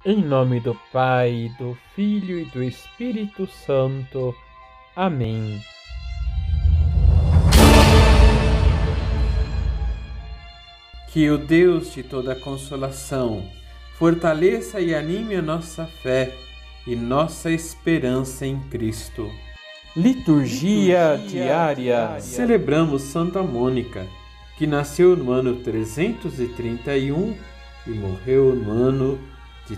Em nome do Pai, do Filho e do Espírito Santo. Amém. Que o Deus de toda consolação fortaleça e anime a nossa fé e nossa esperança em Cristo. Liturgia diária. Celebramos Santa Mônica, que nasceu no ano 331 e morreu no ano de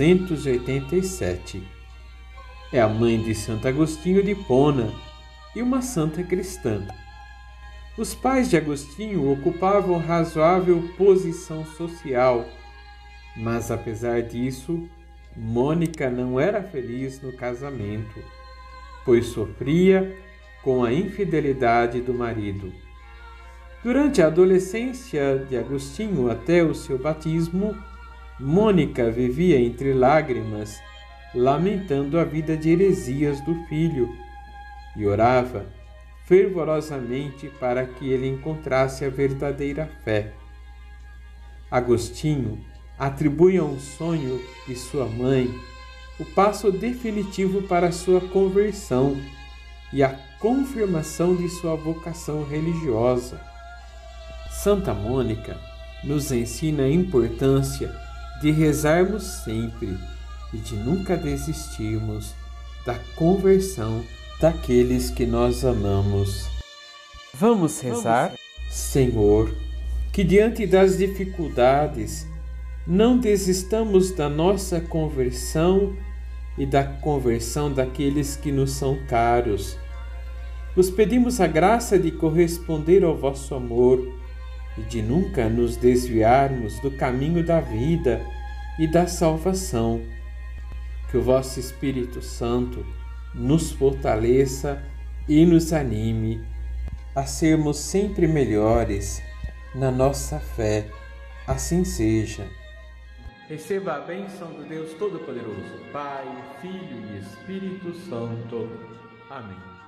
387. É a mãe de Santo Agostinho de Hipona e uma santa cristã. Os pais de Agostinho ocupavam razoável posição social, mas apesar disso, Mônica não era feliz no casamento, pois sofria com a infidelidade do marido. Durante a adolescência de Agostinho até o seu batismo, Mônica vivia entre lágrimas, lamentando a vida de heresias do filho, e orava fervorosamente para que ele encontrasse a verdadeira fé. Agostinho atribui a um sonho de sua mãe o passo definitivo para sua conversão e a confirmação de sua vocação religiosa. Santa Mônica nos ensina a importância de rezarmos sempre e de nunca desistirmos da conversão daqueles que nós amamos. Vamos rezar? Senhor, que diante das dificuldades não desistamos da nossa conversão e da conversão daqueles que nos são caros. Vos pedimos a graça de corresponder ao vosso amor e de nunca nos desviarmos do caminho da vida e da salvação. Que o vosso Espírito Santo nos fortaleça e nos anime a sermos sempre melhores na nossa fé. Assim seja. Receba a bênção do Deus Todo-Poderoso, Pai, Filho e Espírito Santo. Amém.